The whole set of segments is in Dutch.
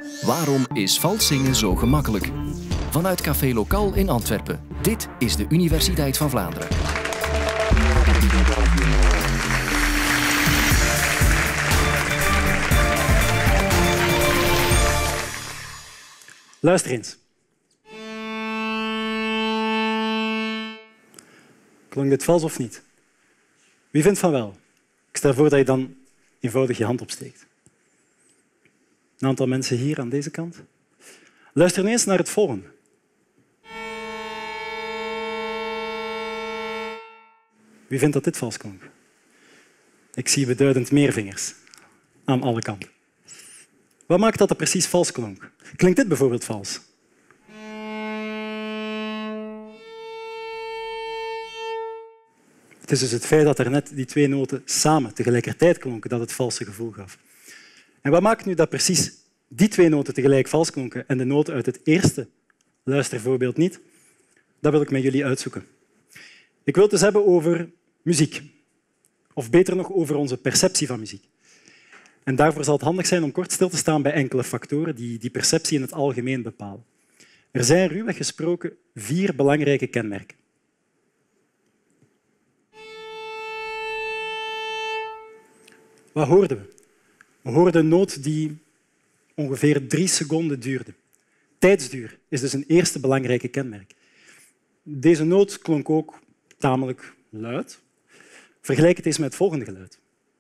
Waarom is vals zingen zo gemakkelijk? Vanuit Café Lokaal in Antwerpen. Dit is de Universiteit van Vlaanderen. Luister eens. Klonk dit vals of niet? Wie vindt van wel? Ik stel voor dat je dan eenvoudig je hand opsteekt. Een aantal mensen hier aan deze kant. Luister nu eens naar het volgende. Wie vindt dat dit vals klonk? Ik zie beduidend meer vingers aan alle kanten. Wat maakt dat het precies vals klonk? Klinkt dit bijvoorbeeld vals? Het is dus het feit dat er net die twee noten samen tegelijkertijd klonken dat het valse gevoel gaf. En wat maakt nu dat precies die twee noten tegelijk vals klonken en de noten uit het eerste luistervoorbeeld niet? Dat wil ik met jullie uitzoeken. Ik wil het dus hebben over muziek. Of beter nog, over onze perceptie van muziek. En daarvoor zal het handig zijn om kort stil te staan bij enkele factoren die die perceptie in het algemeen bepalen. Er zijn ruwweg gesproken 4 belangrijke kenmerken. Wat hoorden we? We hoorden een noot die ongeveer 3 seconden duurde. Tijdsduur is dus een eerste belangrijke kenmerk. Deze noot klonk ook tamelijk luid. Vergelijk het eens met het volgende geluid.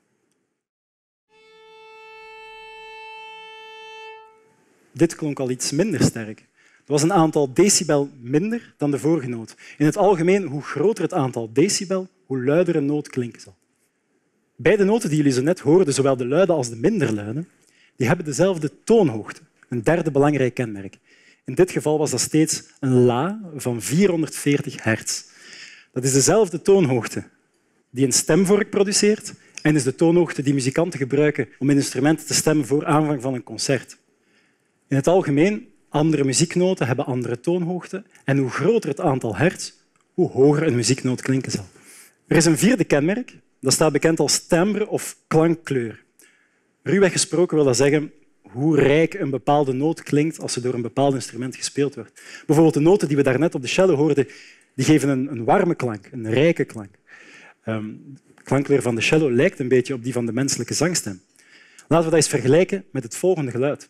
Dit klonk al iets minder sterk. Het was een aantal decibel minder dan de vorige noot. In het algemeen, hoe groter het aantal decibel, hoe luider een noot klinken zal. Beide noten die jullie zo net hoorden, zowel de luide als de minder luide, die hebben dezelfde toonhoogte, een derde belangrijk kenmerk. In dit geval was dat steeds een la van 440 hertz. Dat is dezelfde toonhoogte die een stemvork produceert en is de toonhoogte die muzikanten gebruiken om instrumenten te stemmen voor aanvang van een concert. In het algemeen, andere muzieknoten hebben andere toonhoogten en hoe groter het aantal hertz, hoe hoger een muzieknoot klinken zal. Er is een vierde kenmerk, dat staat bekend als timbre of klankkleur. Ruwweg gesproken wil dat zeggen hoe rijk een bepaalde noot klinkt als ze door een bepaald instrument gespeeld wordt. Bijvoorbeeld de noten die we daarnet op de cello hoorden, die geven een warme klank, een rijke klank. De klankkleur van de cello lijkt een beetje op die van de menselijke zangstem. Laten we dat eens vergelijken met het volgende geluid.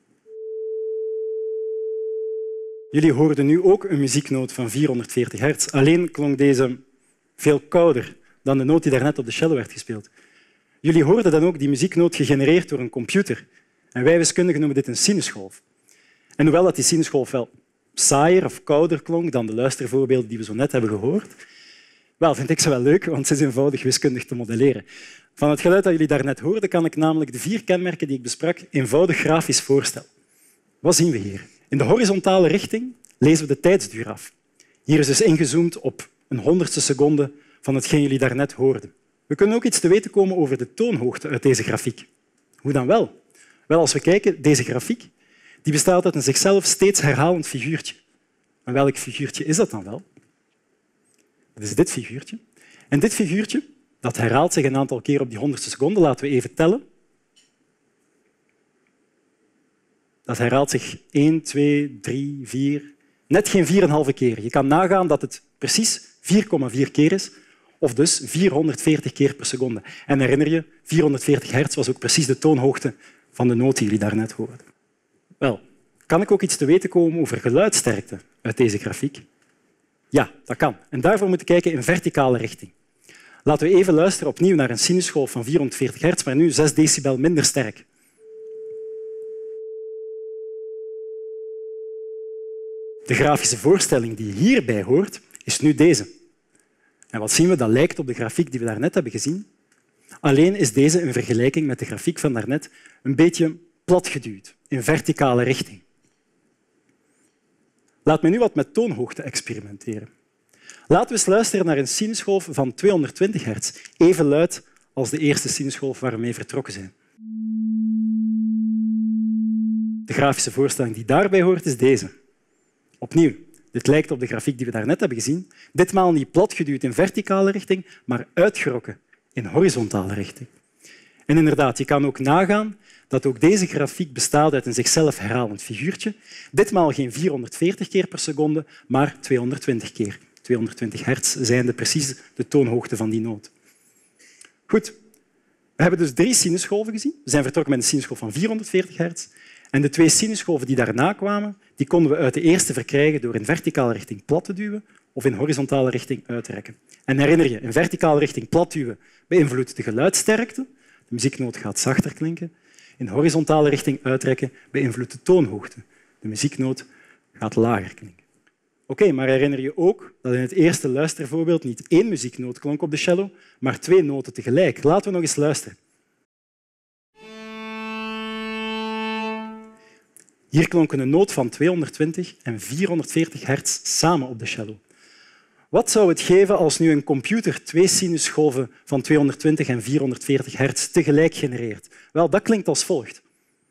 Jullie hoorden nu ook een muzieknoot van 440 hertz. Alleen klonk deze veel kouder dan de noot die daarnet op de cello werd gespeeld. Jullie hoorden dan ook die muzieknoot gegenereerd door een computer. En wij wiskundigen noemen dit een sinusgolf. En hoewel dat die sinusgolf wel saaier of kouder klonk dan de luistervoorbeelden die we zo net hebben gehoord, wel, vind ik ze wel leuk, want ze is eenvoudig wiskundig te modelleren. Van het geluid dat jullie daarnet hoorden kan ik namelijk de 4 kenmerken die ik besprak eenvoudig grafisch voorstellen. Wat zien we hier? In de horizontale richting lezen we de tijdsduur af. Hier is dus ingezoomd op een 100ste seconde van hetgeen jullie daarnet hoorden. We kunnen ook iets te weten komen over de toonhoogte uit deze grafiek. Hoe dan wel? Wel, als we kijken, deze grafiek die bestaat uit een zichzelf steeds herhalend figuurtje. En welk figuurtje is dat dan wel? Dat is dit figuurtje. En dit figuurtje dat herhaalt zich een aantal keer op die 100ste seconde. Laten we even tellen. Dat herhaalt zich 1, 2, 3, 4... Net geen 4,5 keer. Je kan nagaan dat het precies 4,4 keer is, of dus 440 keer per seconde. En herinner je, 440 hertz was ook precies de toonhoogte van de noot die jullie daarnet hoorden. Wel, kan ik ook iets te weten komen over geluidsterkte uit deze grafiek? Ja, dat kan. En daarvoor moeten we kijken in verticale richting. Laten we even luisteren opnieuw naar een sinusgolf van 440 hertz, maar nu 6 decibel minder sterk. De grafische voorstelling die hierbij hoort, is nu deze. En wat zien we? Dat lijkt op de grafiek die we daarnet hebben gezien. Alleen is deze in vergelijking met de grafiek van daarnet een beetje platgeduwd, in verticale richting. Laat me nu wat met toonhoogte experimenteren. Laten we eens luisteren naar een sinusgolf van 220 hertz, even luid als de eerste sinusgolf waar we mee vertrokken zijn. De grafische voorstelling die daarbij hoort, is deze. Opnieuw, dit lijkt op de grafiek die we daarnet hebben gezien. Ditmaal niet platgeduwd in verticale richting, maar uitgerokken in horizontale richting. En inderdaad, je kan ook nagaan dat ook deze grafiek bestaat uit een zichzelf herhalend figuurtje. Ditmaal geen 440 keer per seconde, maar 220 keer. 220 hertz zijnde precies de toonhoogte van die noot. Goed. We hebben dus 3 sinusgolven gezien. We zijn vertrokken met een sinusgolf van 440 hertz. En de 2 sinusgolven die daarna kwamen, die konden we uit de eerste verkrijgen door in verticale richting plat te duwen of in horizontale richting uit te rekken. En herinner je, in verticale richting plat duwen beïnvloedt de geluidsterkte. De muzieknoot gaat zachter klinken. In horizontale richting uitrekken beïnvloedt de toonhoogte. De muzieknoot gaat lager klinken. Oké, maar herinner je ook dat in het eerste luistervoorbeeld niet 1 muzieknoot klonk op de cello, maar 2 noten tegelijk. Laten we nog eens luisteren. Hier klonken een noot van 220 en 440 hertz samen op de cello. Wat zou het geven als nu een computer 2 sinusgolven van 220 en 440 hertz tegelijk genereert? Wel, dat klinkt als volgt.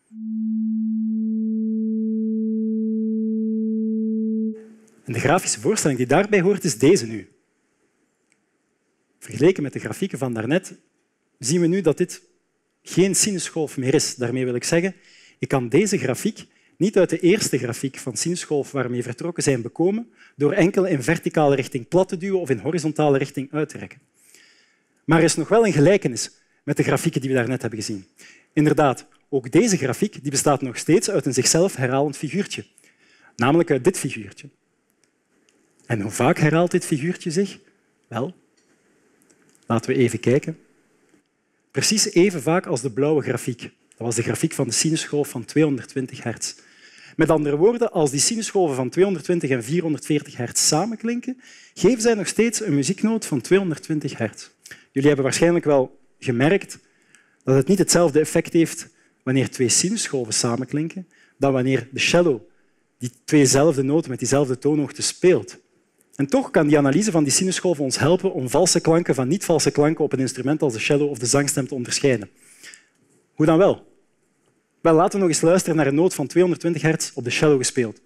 En de grafische voorstelling die daarbij hoort is deze nu. Vergeleken met de grafieken van daarnet zien we nu dat dit geen sinusgolf meer is. Daarmee wil ik zeggen, ik kan deze grafiek niet uit de eerste grafiek van sinusgolf waarmee we vertrokken zijn bekomen door enkel in verticale richting plat te duwen of in horizontale richting uit te rekken. Maar er is nog wel een gelijkenis met de grafieken die we daarnet hebben gezien. Inderdaad, ook deze grafiek die bestaat nog steeds uit een zichzelf herhalend figuurtje, namelijk uit dit figuurtje. En hoe vaak herhaalt dit figuurtje zich? Wel, laten we even kijken. Precies even vaak als de blauwe grafiek. Dat was de grafiek van de sinusgolf van 220 hertz. Met andere woorden, als die sinusgolven van 220 en 440 hertz samenklinken, geven zij nog steeds een muzieknoot van 220 hertz. Jullie hebben waarschijnlijk wel gemerkt dat het niet hetzelfde effect heeft wanneer 2 sinusgolven samenklinken dan wanneer de cello die 2zelfde noten met diezelfde toonhoogte speelt. En toch kan die analyse van die sinusgolven ons helpen om valse klanken van niet-valse klanken op een instrument als de cello of de zangstem te onderscheiden. Hoe dan wel? Wel, laten we nog eens luisteren naar een noot van 220 hertz op de cello gespeeld.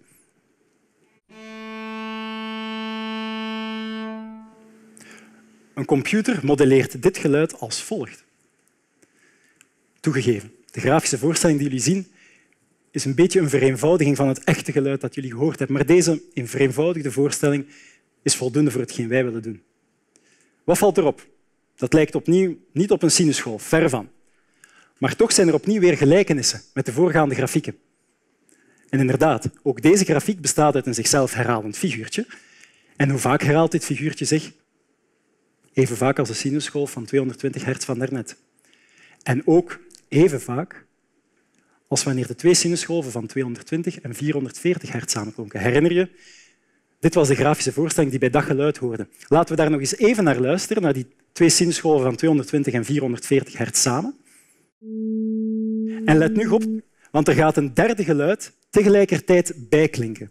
Een computer modelleert dit geluid als volgt. Toegegeven, de grafische voorstelling die jullie zien is een beetje een vereenvoudiging van het echte geluid dat jullie gehoord hebben, maar deze vereenvoudigde voorstelling is voldoende voor hetgeen wij willen doen. Wat valt erop? Dat lijkt opnieuw niet op een sinusgolf, verre van. Maar toch zijn er opnieuw weer gelijkenissen met de voorgaande grafieken. En inderdaad, ook deze grafiek bestaat uit een zichzelf herhalend figuurtje. En hoe vaak herhaalt dit figuurtje zich? Even vaak als de sinusgolf van 220 hertz van daarnet. En ook even vaak als wanneer de 2 sinusgolven van 220 en 440 hertz samenklonken. Herinner je? Dit was de grafische voorstelling die bij dat geluid hoorde. Laten we daar nog eens even naar luisteren, naar die 2 sinusgolven van 220 en 440 hertz samen. En let nu op, want er gaat een derde geluid tegelijkertijd bijklinken.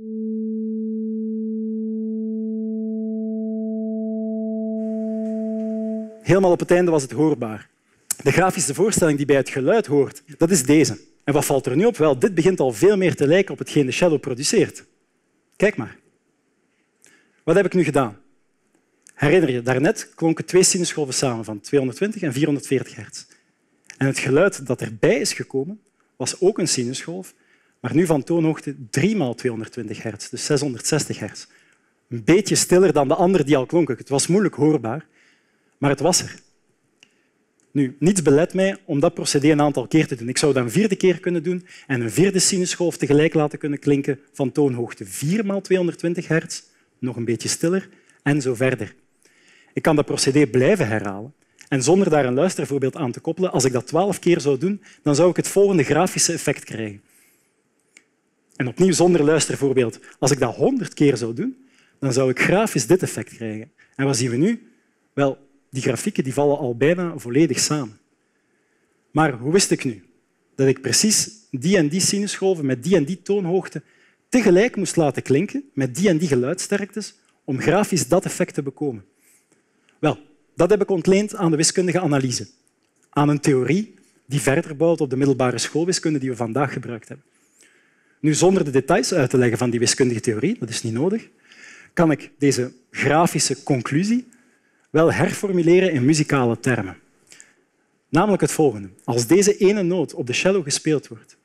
Helemaal op het einde was het hoorbaar. De grafische voorstelling die bij het geluid hoort, dat is deze. En wat valt er nu op? Wel, dit begint al veel meer te lijken op hetgeen de cello produceert. Kijk maar. Wat heb ik nu gedaan? Herinner je, daarnet klonken 2 sinusgolven samen van 220 en 440 hertz. En het geluid dat erbij is gekomen, was ook een sinusgolf, maar nu van toonhoogte 3 x 220 hertz, dus 660 hertz. Een beetje stiller dan de andere die al klonken. Het was moeilijk hoorbaar, maar het was er. Nu, niets belet mij om dat procedé een aantal keer te doen. Ik zou dat een 4e keer kunnen doen en een 4e sinusgolf tegelijk laten kunnen klinken van toonhoogte 4 x 220 hertz, nog een beetje stiller en zo verder. Ik kan dat procedé blijven herhalen. En zonder daar een luistervoorbeeld aan te koppelen, als ik dat 12 keer zou doen, dan zou ik het volgende grafische effect krijgen. En opnieuw zonder luistervoorbeeld. Als ik dat 100 keer zou doen, dan zou ik grafisch dit effect krijgen. En wat zien we nu? Wel, die grafieken die vallen al bijna volledig samen. Maar hoe wist ik nu dat ik precies die en die sinusgolven met die en die toonhoogte tegelijk moest laten klinken met die en die geluidsterktes om grafisch dat effect te bekomen? Wel, dat heb ik ontleend aan de wiskundige analyse, aan een theorie die verder bouwt op de middelbare schoolwiskunde die we vandaag gebruikt hebben. Nu, zonder de details uit te leggen van die wiskundige theorie, dat is niet nodig, kan ik deze grafische conclusie wel herformuleren in muzikale termen. Namelijk het volgende. Als deze ene noot op de cello gespeeld wordt,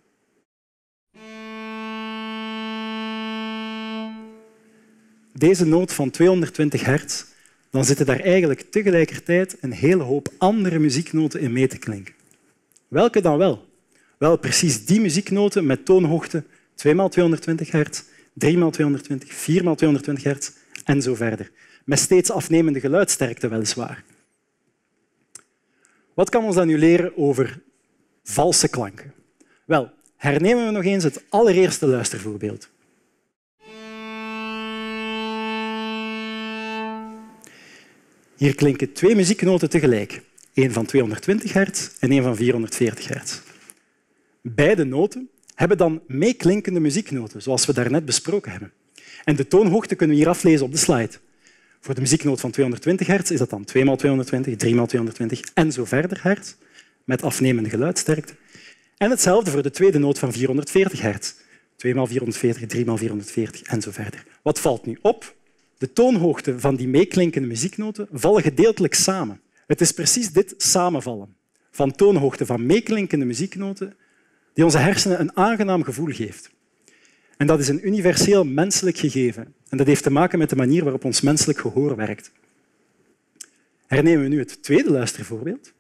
deze noot van 220 hertz, dan zitten daar eigenlijk tegelijkertijd een hele hoop andere muzieknoten in mee te klinken. Welke dan wel? Wel, precies die muzieknoten met toonhoogte 2 x 220 hertz, 3 x 220, 4 x 220 hertz en zo verder. Met steeds afnemende geluidsterkte weliswaar. Wat kan ons dat nu leren over valse klanken? Wel, hernemen we nog eens het allereerste luistervoorbeeld. Hier klinken 2 muzieknoten tegelijk. Eén van 220 hertz en één van 440 hertz. Beide noten hebben dan meeklinkende muzieknoten, zoals we daarnet besproken hebben. En de toonhoogte kunnen we hier aflezen op de slide. Voor de muzieknoot van 220 hertz is dat dan 2 x 220, 3 x 220 en zo verder hertz, met afnemende geluidsterkte. En hetzelfde voor de tweede noot van 440 hertz. 2 x 440, 3 x 440 en zo verder. Wat valt nu op? De toonhoogte van die meeklinkende muzieknoten vallen gedeeltelijk samen. Het is precies dit samenvallen van toonhoogte van meeklinkende muzieknoten die onze hersenen een aangenaam gevoel geeft. En dat is een universeel menselijk gegeven. En dat heeft te maken met de manier waarop ons menselijk gehoor werkt. Hernemen we nu het tweede luistervoorbeeld.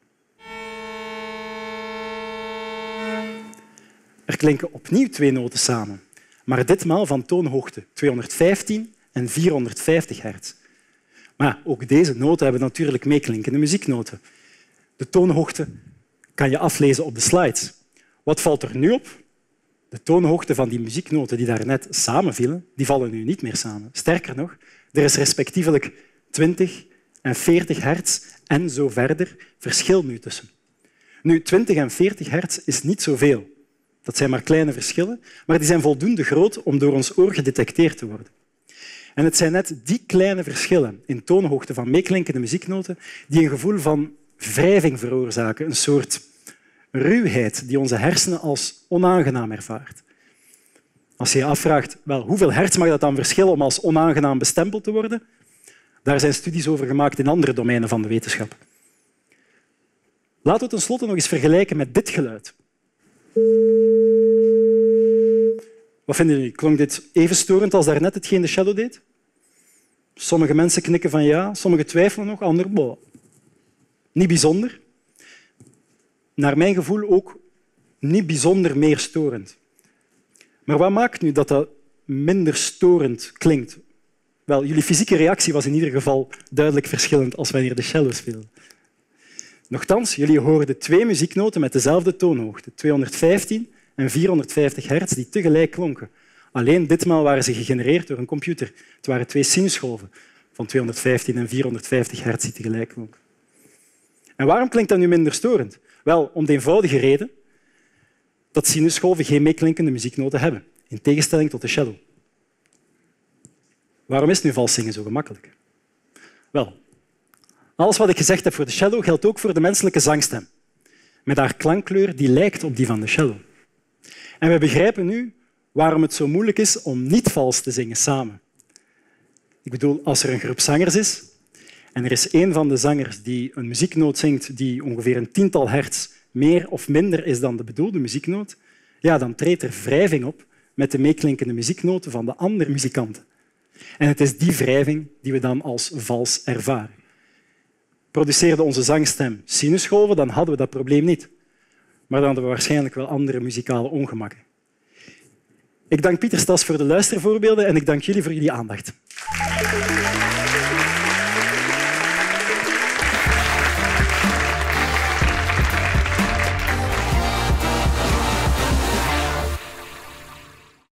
Er klinken opnieuw 2 noten samen, maar ditmaal van toonhoogte 215 en 450 hertz. Maar ook deze noten hebben natuurlijk meeklinkende muzieknoten. De toonhoogte kan je aflezen op de slides. Wat valt er nu op? De toonhoogte van die muzieknoten die daarnet samenvielen, die vallen nu niet meer samen. Sterker nog, er is respectievelijk 20 en 40 hertz en zo verder verschil nu tussen. Nu, 20 en 40 hertz is niet zoveel. Dat zijn maar kleine verschillen, maar die zijn voldoende groot om door ons oor gedetecteerd te worden. En het zijn net die kleine verschillen in toonhoogte van meeklinkende muzieknoten die een gevoel van wrijving veroorzaken, een soort ruwheid die onze hersenen als onaangenaam ervaart. Als je je afvraagt hoeveel hertz mag dat dan verschillen om als onaangenaam bestempeld te worden, daar zijn studies over gemaakt in andere domeinen van de wetenschap. Laten we het tenslotte nog eens vergelijken met dit geluid. Wat vinden jullie? Klonk dit even storend als daarnet hetgeen de cello deed? Sommige mensen knikken van ja, sommigen twijfelen nog, anderen niet bijzonder. Naar mijn gevoel ook niet bijzonder meer storend. Maar wat maakt nu dat dat minder storend klinkt? Wel, jullie fysieke reactie was in ieder geval duidelijk verschillend als wanneer de cello speelde. Nochtans, jullie hoorden 2 muzieknoten met dezelfde toonhoogte, 215 en 450 hertz, die tegelijk klonken. Alleen ditmaal waren ze gegenereerd door een computer. Het waren 2 sinusgolven van 215 en 450 hertz die tegelijk klonken. En waarom klinkt dat nu minder storend? Wel, om de eenvoudige reden dat sinusgolven geen meeklinkende muzieknoten hebben, in tegenstelling tot de cello. Waarom is nu vals zingen zo gemakkelijk? Wel, alles wat ik gezegd heb voor de cello geldt ook voor de menselijke zangstem, met haar klankkleur die lijkt op die van de cello. En we begrijpen nu waarom het zo moeilijk is om niet vals te zingen samen. Ik bedoel, als er een groep zangers is en er is één van de zangers die een muzieknoot zingt die ongeveer een 10-tal hertz meer of minder is dan de bedoelde muzieknoot, ja, dan treedt er wrijving op met de meeklinkende muzieknoten van de andere muzikanten. En het is die wrijving die we dan als vals ervaren. Produceerde onze zangstem sinusgolven, dan hadden we dat probleem niet. Maar dan hadden we waarschijnlijk wel andere muzikale ongemakken. Ik dank Pieter Stas voor de luistervoorbeelden en ik dank jullie voor jullie aandacht.